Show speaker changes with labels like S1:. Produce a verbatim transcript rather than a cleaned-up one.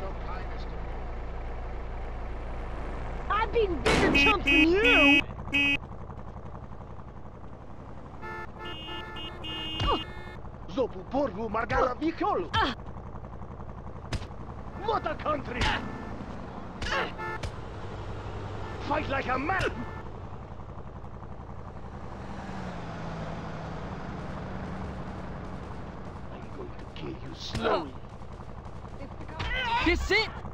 S1: so kindness to me.
S2: I've been bigger chumps than you!
S1: Zopu porvu margala vicholu! What a country! Fight like a man! I'm going to kill you slowly.
S3: This it?